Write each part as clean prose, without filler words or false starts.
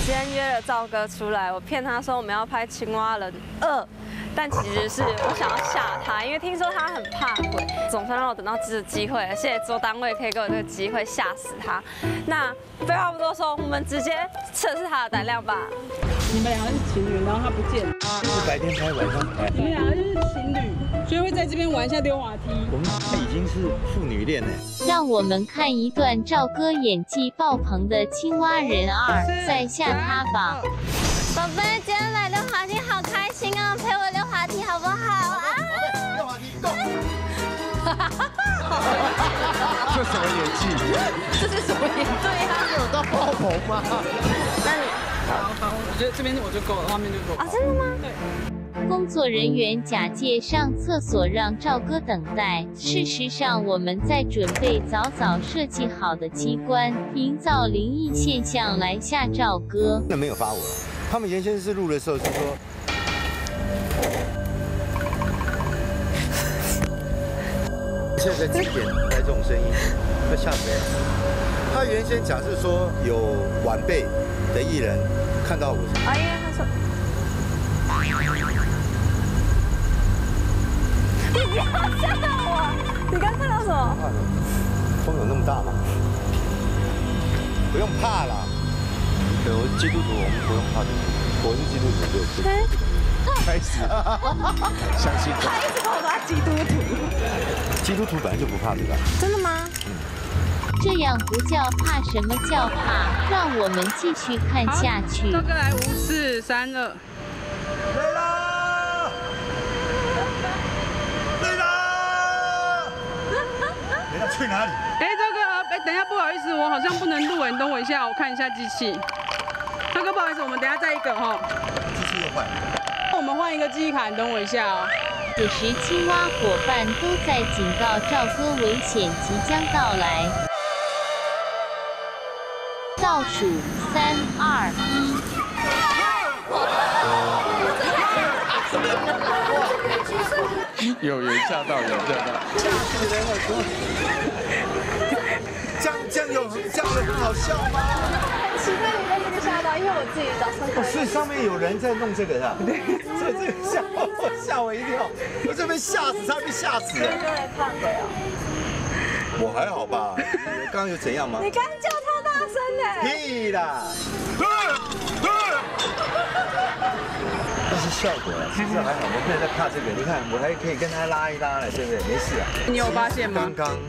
今天约了赵哥出来，我骗他说我们要拍《青蛙人2》，但其实是我想要吓他，因为听说他很怕鬼，总算让我等到这个机会了。谢谢做单位可以给我这个机会吓死他。那废话不多说，我们直接测试他的胆量吧。 你们两个是情侣，然后他不见， 是白天拍，晚上拍。 你们两个就是情侣，所以会在这边玩一下溜滑梯。 我们已经是父女恋了。 让我们看一段赵哥演技爆棚的《青蛙人2》，再吓他吧。 宝贝，今天来溜滑梯好开心哦，陪我溜滑梯好不好啊？ 溜滑梯动。这什么演技？ 这是什么演对啊？ 有到爆棚吗？ 那你好，我觉得这边我就够了，画面就够了。 啊，真的吗？ 对。 工作人员假借上厕所让赵哥等待，事实上我们在准备早设计好的机关，营造灵异现象来吓赵哥。 那没有发我，他们原先是录的时候是说，现在几点来这种声音，会吓谁啊？他原先假设说有晚辈的艺人看到我， 啊，因为他说。你不要吓到我！你刚看到什么？ 怕什么？风有那么大吗？不用怕啦。对，我是基督徒，我们不用怕这个。我是基督徒，对。开始，相信我。 他一直跟我说他基督徒。 基督徒本来就不怕这个。 真的吗？ 这样不叫怕，什么叫怕？让我们继续看下去。 赵哥来，5、4、3、2。 累啦！累啦！累到去哪里？ 哎，赵哥，等一下，不好意思，我好像不能录哎，你等我一下，我看一下机器。赵哥，不好意思，我们等一下再一个哈。 机器又坏了。 我们换一个记忆卡，你等我一下哦。 此时青蛙伙伴都在警告赵哥危险即将到来。倒数3、2、1。 有吓到，有吓到。 吓死人了！这样有很好笑吗？ 很期待你被这个吓到，因为我自己早上。 所以上面有人在弄这个是吧？对，这个吓我一跳，我这被吓死，差点被吓死了。 真的怕鬼哦？ 我还好吧？刚刚有怎样吗？ 你刚叫超大声的。 屁啦！这是效果了，其实还好，我没有在怕这个。你看，我还可以跟他拉一拉了，对不对？没事啊。 你有发现吗？ 刚刚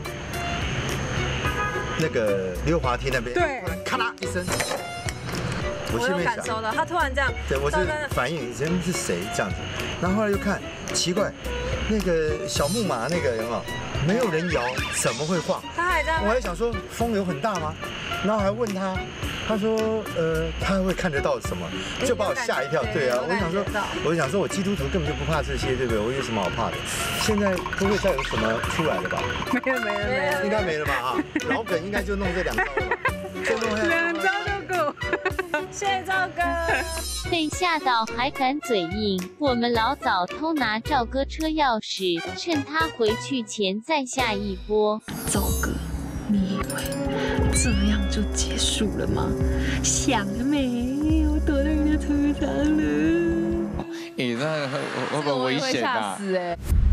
那个溜滑梯那边， 对， 咔啦一声， 我有感受到，他突然这样。 对，我是反应人是谁这样子，然后后来又看，奇怪，那个小木马那个有没有？没有人摇，怎么会晃？ 他还在。 我还想说风有很大吗？然后还问他，他说他会看得到什么？就把我吓一跳。对啊，我想说我基督徒根本就不怕这些，对不对？我有什么好怕的？现在不会再有什么出来了吧？ 没有， 应该没了吧？哈，老梗应该就弄这2招了，就弄 2招就够。 谢谢赵哥。 被吓到还敢嘴硬，我们老早偷拿赵哥车钥匙，趁他回去前再下一波。 赵哥，你以为这样就结束了吗？想了没？我躲在你的车上了。 你那会不会危险啊？ 吓死哎！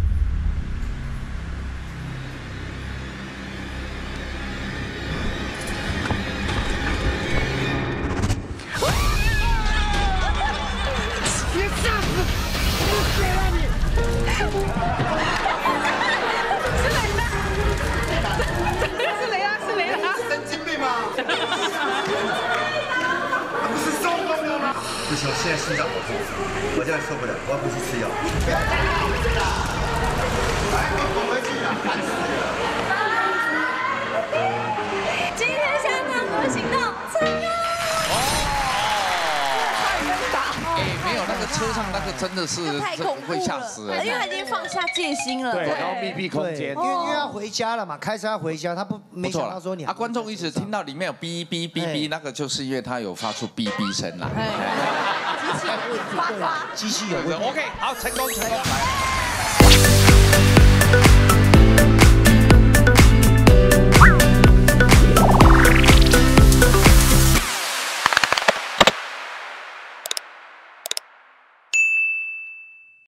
不行，我现在心脏好痛，我现在受不了，我要回去吃药。不要再闹了，来，我回去了，烦死了。今天香港国行动成功。 没有那个车上那个真的是太恐怖会吓死人， 因为他已经放下戒心了。 对，然后密闭空间， 因为要回家了嘛，开车要回家，他没想到说你观众一直听到里面有哔哔哔哔，那个就是因为他有发出哔哔声啦。 机器有问题，机器有问题。 OK， 好，成功，来。